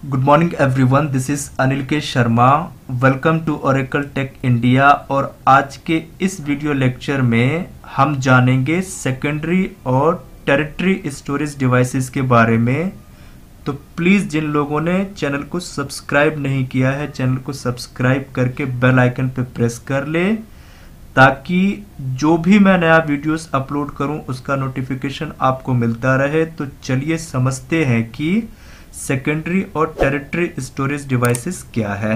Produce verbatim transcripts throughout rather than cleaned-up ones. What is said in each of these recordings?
Good morning everyone, this is Anil K Sharma. Welcome to Oracle tech India. और आज के इस वीडियो लेक्चर में हम जानेंगे सेकेंडरी और टेरिटरी स्टोरेज डिवाइसेस के बारे में। तो प्लीज़ जिन लोगों ने चैनल को सब्सक्राइब नहीं किया है, चैनल को सब्सक्राइब करके बेल आइकन पे प्रेस कर ले, ताकि जो भी मैं नया वीडियोस अपलोड करूं उसका नोटिफिकेशन आपको मिलता रहे। तो चलिए समझते हैं कि सेकेंडरी और टेरिटरी स्टोरेज डिवाइसेस क्या है।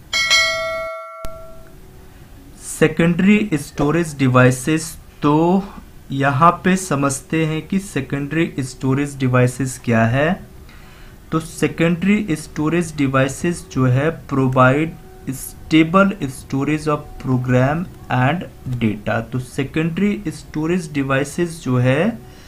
सेकेंडरी स्टोरेज डिवाइसेस, तो यहाँ पे समझते हैं कि सेकेंडरी स्टोरेज डिवाइसेस क्या है। तो सेकेंडरी स्टोरेज डिवाइसेस जो है provide stable storage of program and data. तो सेकेंडरी स्टोरेज डिवाइसेस जो है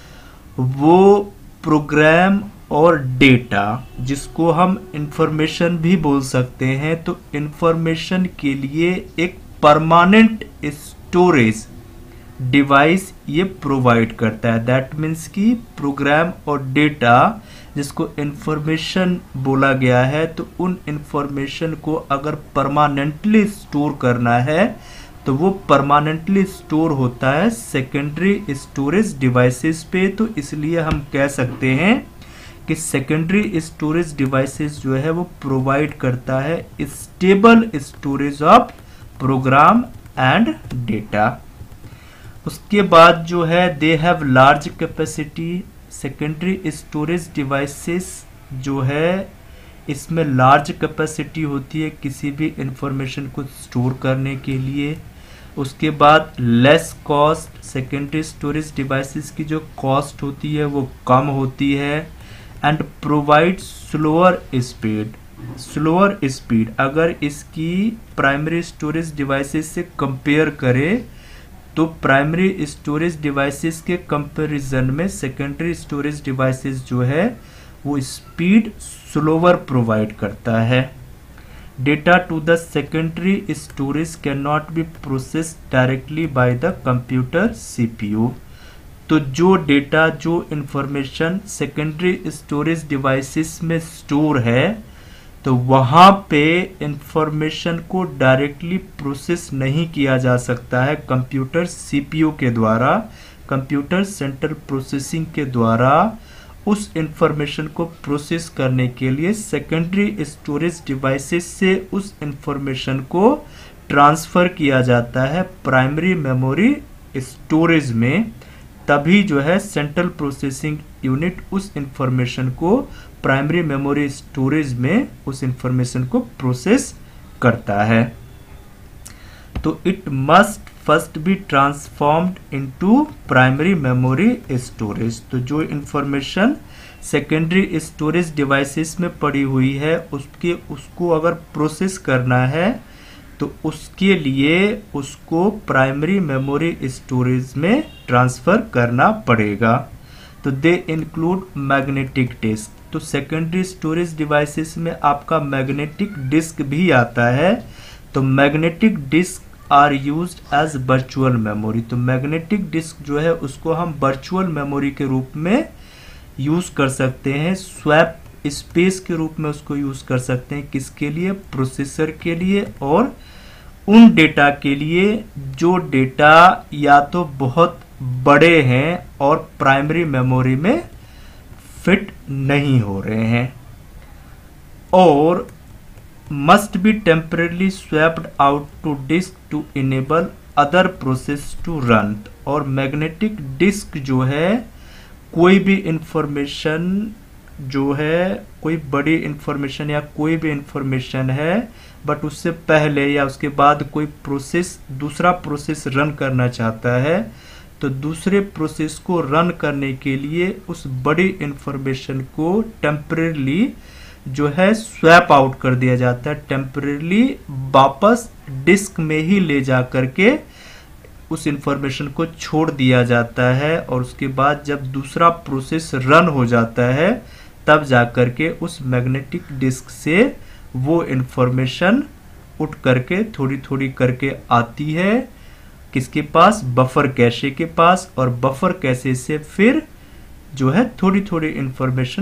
वो प्रोग्राम और डेटा, जिसको हम इंफॉर्मेशन भी बोल सकते हैं, तो इंफॉर्मेशन के लिए एक परमानेंट स्टोरेज डिवाइस ये प्रोवाइड करता है। दैट मीन्स कि प्रोग्राम और डेटा जिसको इंफॉर्मेशन बोला गया है, तो उन इंफॉर्मेशन को अगर परमानेंटली स्टोर करना है तो वो परमानेंटली स्टोर होता है सेकेंडरी स्टोरेज डिवाइसेस पे। तो इसलिए हम कह सकते हैं कि सेकेंडरी स्टोरेज डिवाइसेस जो है वो प्रोवाइड करता है stable storage of program and data. उसके बाद जो है they have large capacity. Secondary storage devices जो है इसमें लार्ज कैपेसिटी होती है किसी भी इंफॉर्मेशन को स्टोर करने के लिए। उसके बाद less cost, secondary storage devices की जो कॉस्ट होती है वो कम होती है। And provide slower speed. Slower speed अगर इसकी प्राइमरी स्टोरेज डिवाइसेस से कंपेयर करें तो प्राइमरी स्टोरेज डिवाइसेस के कंपैरिजन में सेकेंडरी स्टोरेज डिवाइसेस जो है वो स्पीड स्लोअर प्रोवाइड करता है। Data to the secondary storage can not be processed directly by the computer CPU. तो जो डेटा, जो इंफॉर्मेशन सेकेंडरी स्टोरेज डिवाइसेस में स्टोर है, तो वहाँ पे इंफॉर्मेशन को डायरेक्टली प्रोसेस नहीं किया जा सकता है कंप्यूटर सीपीयू के द्वारा, कंप्यूटर सेंट्रल प्रोसेसिंग के द्वारा। उस इंफॉर्मेशन को प्रोसेस करने के लिए सेकेंडरी स्टोरेज डिवाइसेस से उस इंफॉर्मेशन को ट्रांसफ़र किया जाता है प्राइमरी मेमोरी स्टोरेज में। तभी जो है सेंट्रल प्रोसेसिंग यूनिट उस इंफॉर्मेशन को प्राइमरी मेमोरी स्टोरेज में उस इंफॉर्मेशन को प्रोसेस करता है। तो it must first be transformed into primary memory storage. तो जो इंफॉर्मेशन सेकेंडरी स्टोरेज डिवाइसेस में पड़ी हुई है उसके उसको अगर प्रोसेस करना है तो उसके लिए उसको प्राइमरी मेमोरी स्टोरेज में ट्रांसफ़र करना पड़ेगा। तो दे इंक्लूड मैग्नेटिक डिस्क। तो सेकेंडरी स्टोरेज डिवाइसेस में आपका मैग्नेटिक डिस्क भी आता है। तो magnetic disk are used as virtual memory. तो मैग्नेटिक डिस्क जो है उसको हम वर्चुअल मेमोरी के रूप में यूज़ कर सकते हैं, स्वैप स्पेस के रूप में उसको यूज़ कर सकते हैं। किसके लिए? प्रोसेसर के लिए और उन डेटा के लिए जो डेटा या तो बहुत बड़े हैं और प्राइमरी मेमोरी में फिट नहीं हो रहे हैं, और must be temporarily swapped out to disk to enable other process to run. और मैग्नेटिक डिस्क जो है कोई भी इंफॉर्मेशन जो है, कोई बड़ी इंफॉर्मेशन या कोई भी इंफॉर्मेशन है, बट उससे पहले या उसके बाद कोई प्रोसेस, दूसरा प्रोसेस रन करना चाहता है, तो दूसरे प्रोसेस को रन करने के लिए उस बड़ी इंफॉर्मेशन को टेम्परेली जो है स्वैप आउट कर दिया जाता है। टेम्परेली वापस डिस्क में ही ले जा करके उस इंफॉर्मेशन को छोड़ दिया जाता है, और उसके बाद जब दूसरा प्रोसेस रन हो जाता है तब जा करके उस मैग्नेटिक डिस्क से वो इंफॉर्मेशन उठ करके थोड़ी थोड़ी करके आती है किसके पास? बफर कैशे के पास। और बफर कैशे से फिर जो है थोड़ी थोड़ी इंफॉर्मेशन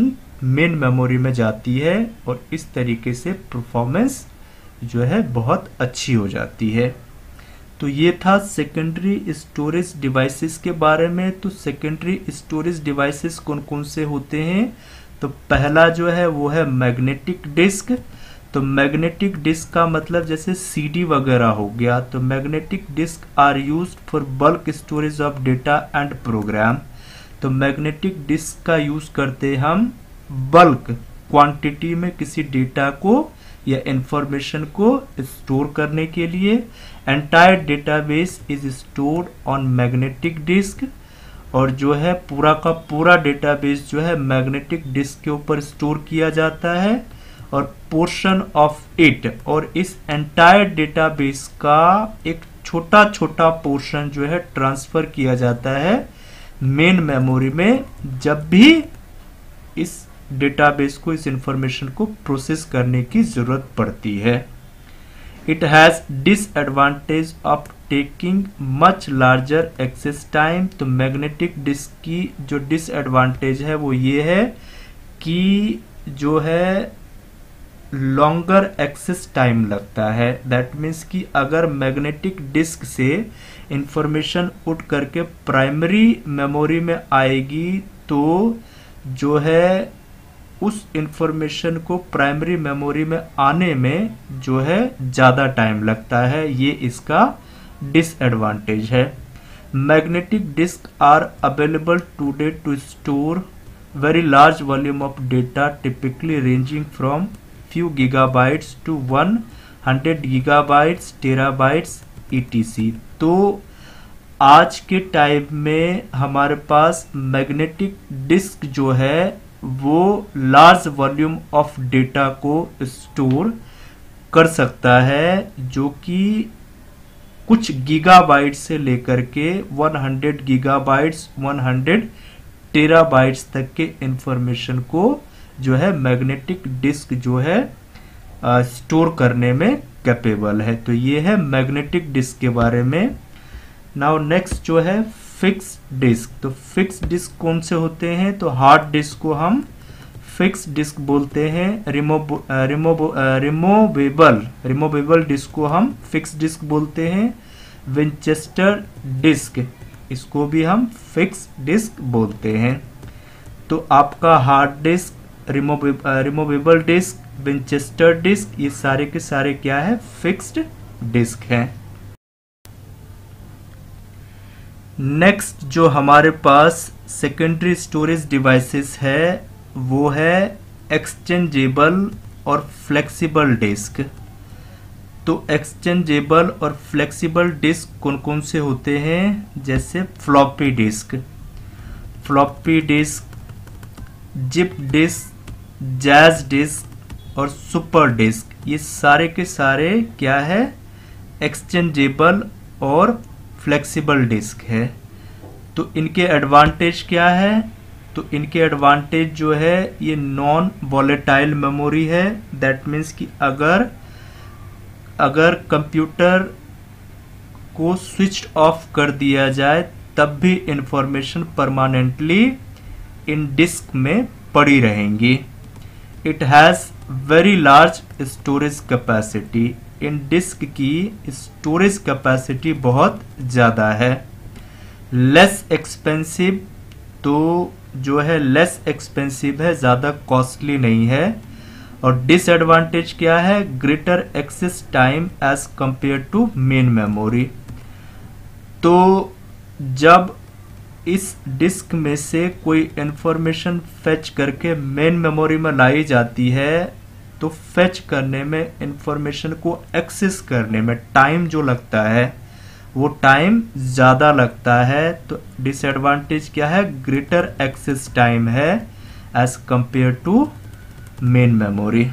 मेन मेमोरी में जाती है और इस तरीके से परफॉर्मेंस जो है बहुत अच्छी हो जाती है। तो ये था सेकेंडरी स्टोरेज डिवाइसेस के बारे में। तो सेकेंडरी स्टोरेज डिवाइसेस कौन कौन से होते हैं? तो पहला जो है वो है मैग्नेटिक डिस्क। तो मैग्नेटिक डिस्क का मतलब जैसे सीडी वगैरह हो गया। तो magnetic disk are used for bulk storage of data and program. तो मैग्नेटिक डिस्क का यूज करते हम बल्क क्वांटिटी में किसी डेटा को या इंफॉर्मेशन को स्टोर करने के लिए। Entire database is stored on magnetic disk. और जो है पूरा का पूरा डेटाबेस जो है मैग्नेटिक डिस्क के ऊपर स्टोर किया जाता है। और पोर्शन ऑफ इट, और इस एंटायर डेटाबेस का एक छोटा छोटा पोर्शन जो है ट्रांसफर किया जाता है मेन मेमोरी में, जब भी इस डेटाबेस को, इस इंफॉर्मेशन को प्रोसेस करने की जरूरत पड़ती है। It has disadvantage of taking much larger access time. तो मैग्नेटिक डिस्क की जो डिसएडवांटेज है वो ये है कि जो है लॉन्गर एक्सेस टाइम लगता है। दैट मीन्स कि अगर मैग्नेटिक डिस्क से इंफॉर्मेशन उठ करके प्राइमरी मेमोरी में आएगी तो जो है उस इंफॉर्मेशन को प्राइमरी मेमोरी में आने में जो है ज़्यादा टाइम लगता है। ये इसका डिसएडवांटेज है। Magnetic disk are available today to store very large volume of data, typically ranging from few gigabytes to one hundred gigabytes, terabytes ETC. तो आज के टाइम में हमारे पास मैग्नेटिक डिस्क जो है वो लार्ज वॉल्यूम ऑफ डेटा को स्टोर कर सकता है, जो कि कुछ गीगाबाइट से लेकर के सौ गीगाबाइट्स, सौ टेराबाइट्स तक के इंफॉर्मेशन को जो है मैग्नेटिक डिस्क जो है स्टोर करने में कैपेबल है। तो ये है मैग्नेटिक डिस्क के बारे में। नाउ नेक्स्ट जो है फिक्स डिस्क। तो फिक्स डिस्क कौन से होते हैं? तो हार्ड डिस्क को हम फिक्स डिस्क बोलते हैं। रिमूव रिमूवेबल रिमूवेबल डिस्क को हम फिक्स डिस्क बोलते हैं। विंचेस्टर डिस्क, इसको भी हम फिक्स डिस्क बोलते हैं। तो आपका hard disk, removable disk, Winchester disk, ये सारे के सारे क्या है? फिक्स्ड डिस्क हैं। नेक्स्ट जो हमारे पास सेकेंडरी स्टोरेज डिवाइसेस है वो है एक्सचेंजेबल और फ्लेक्सिबल डिस्क। तो एक्सचेंजेबल और फ्लेक्सिबल डिस्क कौन कौन से होते हैं? जैसे floppy disk, floppy disk, zip disk, Jaz disk और सुपर डिस्क, ये सारे के सारे क्या है? एक्सचेंजेबल और फ्लेक्सिबल डिस्क है। तो इनके एडवांटेज क्या है? तो इनके एडवांटेज जो है ये नॉन वॉलेटाइल मेमोरी है। दैट मीन्स कि अगर अगर कंप्यूटर को स्विच ऑफ कर दिया जाए तब भी इंफॉर्मेशन परमानेंटली इन डिस्क में पड़ी रहेंगी। It has very large storage capacity. इन डिस्क की स्टोरेज कैपेसिटी बहुत ज़्यादा है। लेस एक्सपेंसिव, तो जो है लेस एक्सपेंसिव है, ज़्यादा कॉस्टली नहीं है। और डिसएडवांटेज क्या है? Greater access time as compare to main memory. तो जब इस डिस्क में से कोई इंफॉर्मेशन फेच करके मेन मेमोरी में लाई जाती है तो फेच करने में, इंफॉर्मेशन को एक्सेस करने में टाइम जो लगता है वो टाइम ज़्यादा लगता है। तो डिसएडवांटेज क्या है? ग्रेटर एक्सेस टाइम है as compare to main memory.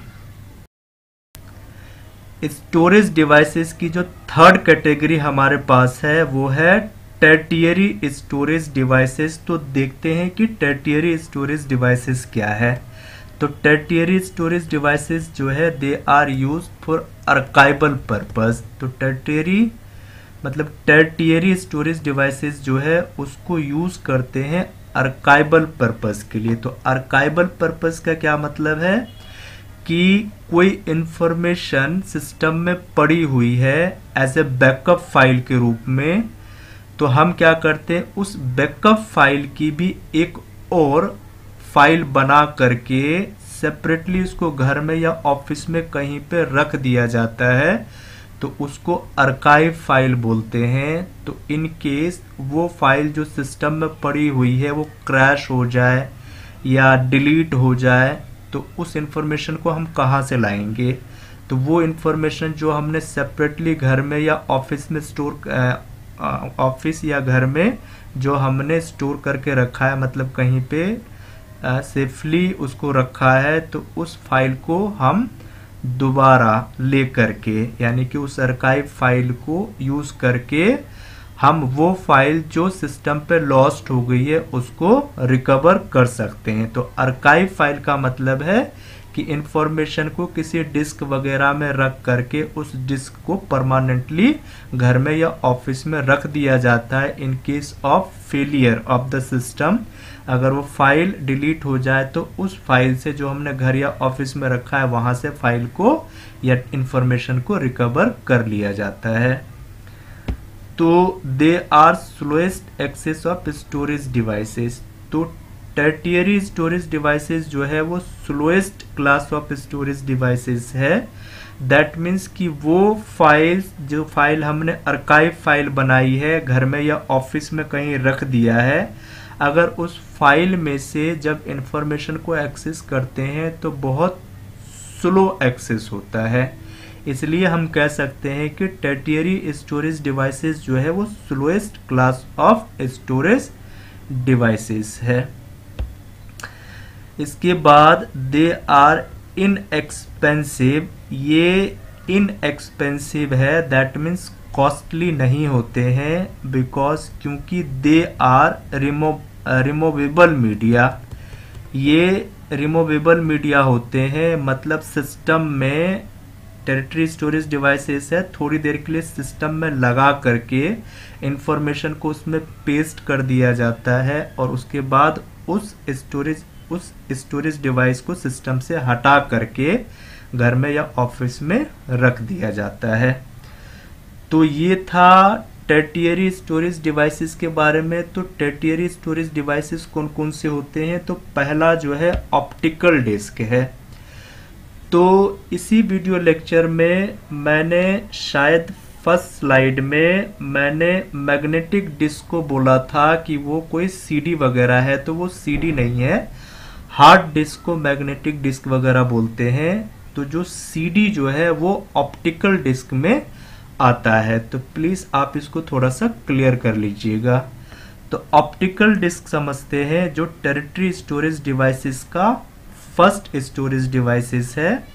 Storage devices की जो थर्ड कैटेगरी हमारे पास है वो है टर्टियरी स्टोरेज डिवाइसेस। तो देखते हैं कि टर्टियरी स्टोरेज डिवाइसेस क्या है। तो टर्टियरी स्टोरेज डिवाइसेस जो है they are use for archival purpose. तो टर्टियरी मतलब टर्टियरी स्टोरेज डिवाइसेस जो है उसको यूज करते हैं आर्काइवल पर्पस के लिए। तो आर्काइवल पर्पस का क्या मतलब है कि कोई इंफॉर्मेशन सिस्टम में पड़ी हुई है एज ए बैकअप फाइल के रूप में, तो हम क्या करते हैं उस बैकअप फाइल की भी एक और फाइल बना करके सेपरेटली उसको घर में या ऑफिस में कहीं पे रख दिया जाता है, तो उसको आर्काइव फाइल बोलते हैं। तो इन केस वो फाइल जो सिस्टम में पड़ी हुई है वो क्रैश हो जाए या डिलीट हो जाए, तो उस इंफॉर्मेशन को हम कहाँ से लाएंगे? तो वो इंफॉर्मेशन जो हमने सेपरेटली घर में या ऑफिस में स्टोर ऑफिस या घर में जो हमने स्टोर करके रखा है, मतलब कहीं पे सेफली उसको रखा है, तो उस फाइल को हम दोबारा ले करके, यानी कि उस आर्काइव फाइल को यूज करके हम वो फाइल जो सिस्टम पे लॉस्ट हो गई है उसको रिकवर कर सकते हैं। तो आर्काइव फाइल का मतलब है कि इंफॉर्मेशन को किसी डिस्क वगैरह में रख करके उस डिस्क को परमानेंटली घर में या ऑफिस में रख दिया जाता है in case of failure of the system. अगर वो फाइल डिलीट हो जाए तो उस फाइल से जो हमने घर या ऑफिस में रखा है वहां से फाइल को या इंफॉर्मेशन को रिकवर कर लिया जाता है। तो they are slowest access of storage devices. तो टर्टियरी स्टोरेज डिवाइसेस जो है वो slowest class of storage devices है। दैट मीन्स कि वो फाइल्स जो फाइल हमने आर्काइव फाइल बनाई है घर में या ऑफिस में कहीं रख दिया है, अगर उस फाइल में से जब इंफॉर्मेशन को एक्सेस करते हैं तो बहुत स्लो एक्सेस होता है, इसलिए हम कह सकते हैं कि टर्टियरी स्टोरेज डिवाइसेस जो है वो slowest class of storage devices है। इसके बाद दे आर इनएक्सपेंसिव। ये इनएक्सपेंसिव है, दैट मीन्स कॉस्टली नहीं होते हैं, बिकॉज क्योंकि they are remove removable media. ये रिमूवेबल मीडिया होते हैं, मतलब सिस्टम में टेरिटरी स्टोरेज डिवाइसेस है, थोड़ी देर के लिए सिस्टम में लगा करके इंफॉर्मेशन को उसमें पेस्ट कर दिया जाता है और उसके बाद उस स्टोरेज उस स्टोरेज डिवाइस को सिस्टम से हटा करके घर में या ऑफिस में रख दिया जाता है। तो ये था टर्टियरी स्टोरेज डिवाइसेस के बारे में। तो टर्टियरी स्टोरेज डिवाइसेस कौन कौन से होते हैं? तो पहला जो है ऑप्टिकल डिस्क है। तो इसी वीडियो लेक्चर में मैंने शायद फर्स्ट स्लाइड में मैंने मैग्नेटिक डिस्क को बोला था कि वो कोई सीडी वगैरह है, तो वो सीडी नहीं है। हार्ड डिस्क को मैग्नेटिक डिस्क वगैरह बोलते हैं। तो जो सीडी जो है वो ऑप्टिकल डिस्क में आता है, तो प्लीज आप इसको थोड़ा सा क्लियर कर लीजिएगा। तो ऑप्टिकल डिस्क समझते हैं जो टेरिटरी स्टोरेज डिवाइसेस का फर्स्ट स्टोरेज डिवाइसेस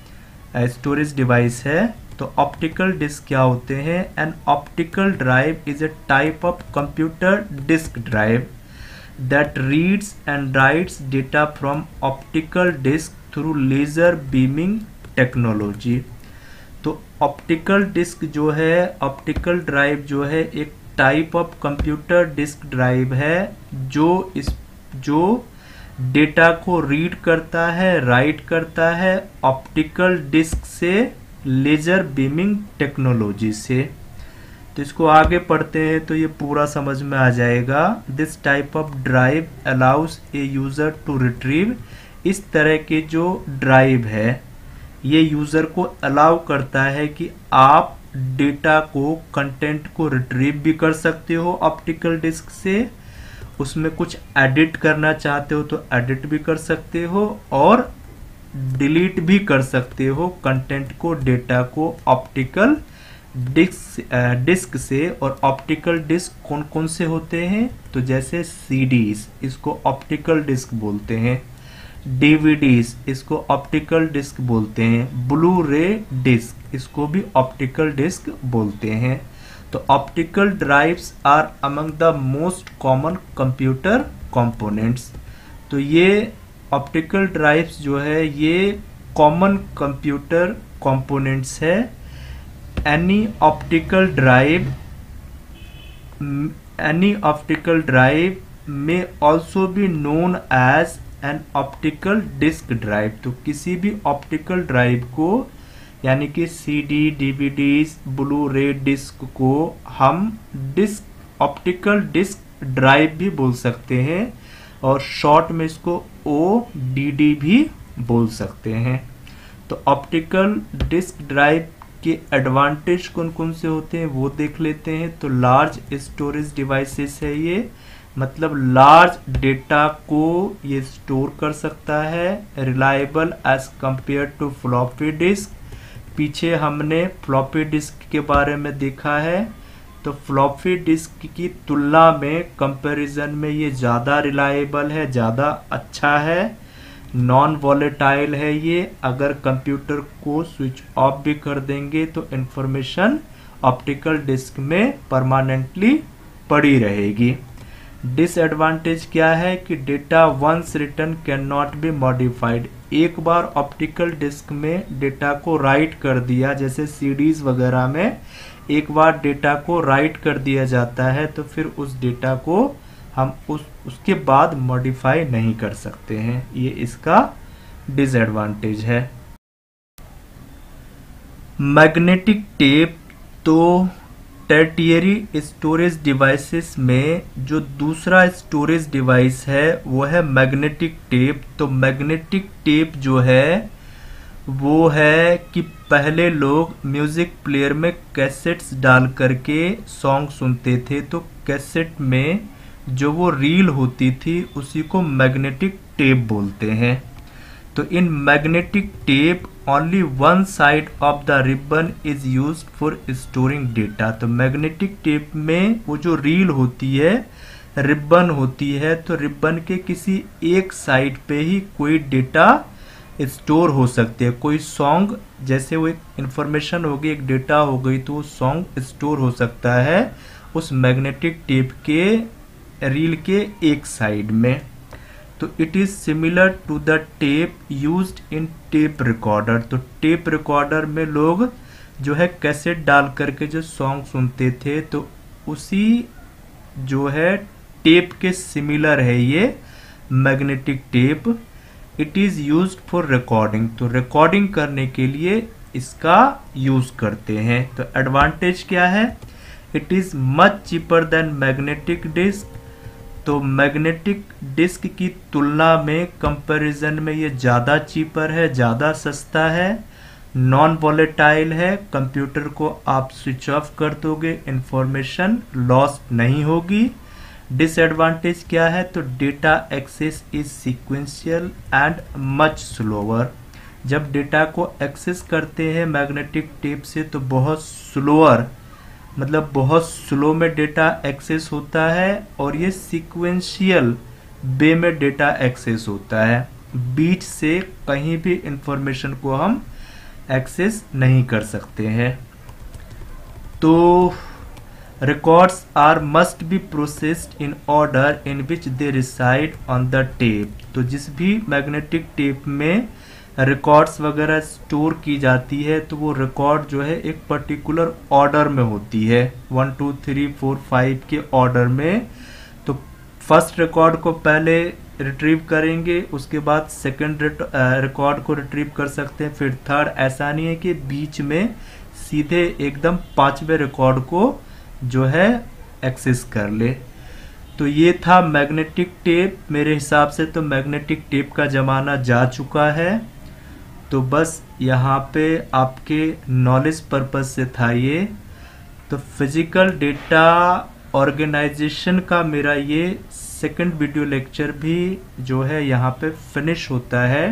है स्टोरेज डिवाइस है। तो ऑप्टिकल डिस्क क्या होते हैं? An optical drive is a type of computer disk drive that reads and writes data from optical disk through laser beaming technology. तो optical disk जो है, optical drive जो है एक type of computer disk drive है जो इस जो डेटा को रीड करता है, राइट करता है ऑप्टिकल डिस्क से लेजर बीमिंग टेक्नोलॉजी से। तो इसको आगे पढ़ते हैं तो ये पूरा समझ में आ जाएगा। This type of drive allows a user to retrieve. इस तरह के जो ड्राइव है ये यूजर को अलाउ करता है कि आप डेटा को, कंटेंट को रिट्रीव भी कर सकते हो ऑप्टिकल डिस्क से, उसमें कुछ एडिट करना चाहते हो तो एडिट भी कर सकते हो और डिलीट भी कर सकते हो कंटेंट को, डेटा को ऑप्टिकल डिस्क डिस्क से। और ऑप्टिकल डिस्क कौन कौन से होते हैं? तो जैसे सीडीज, इसको ऑप्टिकल डिस्क बोलते हैं। डीवीडीज, इसको ऑप्टिकल डिस्क बोलते हैं। ब्लू रे डिस्क, इसको भी ऑप्टिकल डिस्क बोलते हैं। तो optical drives are among the most common computer components. तो ये ऑप्टिकल ड्राइव्स जो है ये कॉमन कंप्यूटर कंपोनेंट्स है। Any optical drive any optical drive may also be known as an optical disk drive. तो किसी भी ऑप्टिकल ड्राइव को यानी कि CD, DVDs, Blu-ray disk को हम डिस्क ऑप्टिकल डिस्क ड्राइव भी बोल सकते हैं और शॉर्ट में इसको ओ डी डी भी बोल सकते हैं। तो ऑप्टिकल डिस्क ड्राइव के एडवांटेज कौन कौन से होते हैं वो देख लेते हैं। तो लार्ज स्टोरेज डिवाइसेस है ये, मतलब लार्ज डेटा को ये स्टोर कर सकता है। Reliable as compare to floppy disk. पीछे हमने फ्लॉपी डिस्क के बारे में देखा है, तो फ्लॉपी डिस्क की तुलना में कंपैरिजन में ये ज़्यादा रिलायबल है, ज़्यादा अच्छा है। नॉन वॉलेटाइल है ये, अगर कंप्यूटर को स्विच ऑफ भी कर देंगे तो इंफॉर्मेशन ऑप्टिकल डिस्क में परमानेंटली पड़ी रहेगी। डिसएडवांटेज क्या है कि data once written can not be modified. एक बार ऑप्टिकल डिस्क में डेटा को राइट कर दिया, जैसे सीडीज वगैरह में एक बार डेटा को राइट कर दिया जाता है तो फिर उस डेटा को हम उस उसके बाद मॉडिफाई नहीं कर सकते हैं, ये इसका डिसएडवांटेज है। मैग्नेटिक टेप, तो टर्टियरी स्टोरेज डिवाइसेस में जो दूसरा स्टोरेज डिवाइस है वो है मैग्नेटिक टेप। तो मैग्नेटिक टेप जो है वो है कि पहले लोग म्यूजिक प्लेयर में कैसेट्स डाल करके सॉन्ग सुनते थे, तो कैसेट में जो वो रील होती थी उसी को मैग्नेटिक टेप बोलते हैं। तो in magnetic tape only one side of the ribbon is used for storing data. तो मैग्नेटिक टेप में वो जो रील होती है, रिबन होती है, तो रिबन के किसी एक साइड पे ही कोई डेटा स्टोर हो सकते हैं। कोई सॉन्ग, जैसे वो एक इंफॉर्मेशन हो गई, एक डेटा हो गई, तो वो सॉन्ग स्टोर हो सकता है उस मैग्नेटिक टेप के रील के एक साइड में। तो it is similar to the tape used in tape recorder. तो टेप रिकॉर्डर में लोग जो है कैसेट डाल करके जो सॉन्ग सुनते थे, तो उसी जो है टेप के सिमिलर है ये magnetic tape. It is used for recording. तो रिकॉर्डिंग करने के लिए इसका यूज करते हैं। तो एडवांटेज क्या है, it is much cheaper than magnetic disk. तो मैग्नेटिक डिस्क की तुलना में कंपैरिजन में ये ज़्यादा चीपर है, ज़्यादा सस्ता है। नॉन वॉलेटाइल है, कंप्यूटर को आप स्विच ऑफ कर दोगे, इंफॉर्मेशन लॉस नहीं होगी। डिसएडवांटेज क्या है, तो data access is sequential and much slower. जब डेटा को एक्सेस करते हैं मैग्नेटिक टेप से तो बहुत स्लोअर, मतलब बहुत स्लो में डेटा एक्सेस होता है, और ये सीक्वेंशियल वे में डेटा एक्सेस होता है। बीच से कहीं भी इंफॉर्मेशन को हम एक्सेस नहीं कर सकते हैं। तो records are must be processed in order in which they reside on the tape। तो जिस भी मैग्नेटिक टेप में रिकॉर्ड्स वगैरह स्टोर की जाती है तो वो रिकॉर्ड जो है एक पर्टिकुलर ऑर्डर में होती है, one two three four five के ऑर्डर में। तो फर्स्ट रिकॉर्ड को पहले रिट्रीव करेंगे, उसके बाद सेकंड रिकॉर्ड को रिट्रीव कर सकते हैं, फिर थर्ड। ऐसा नहीं है कि बीच में सीधे एकदम पांचवें रिकॉर्ड को जो है एक्सेस कर ले। तो ये था मैग्नेटिक टेप। मेरे हिसाब से तो मैग्नेटिक टेप का ज़माना जा चुका है। तो बस यहाँ पे आपके नॉलेज पर्पस से था ये। तो फिजिकल डेटा ऑर्गेनाइजेशन का मेरा ये सेकंड वीडियो लेक्चर भी जो है यहाँ पे फिनिश होता है।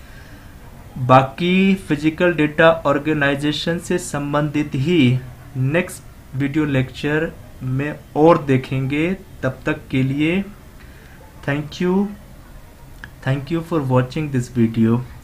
बाकी फिजिकल डेटा ऑर्गेनाइजेशन से संबंधित ही नेक्स्ट वीडियो लेक्चर में और देखेंगे। तब तक के लिए thank you thank you for watching this video.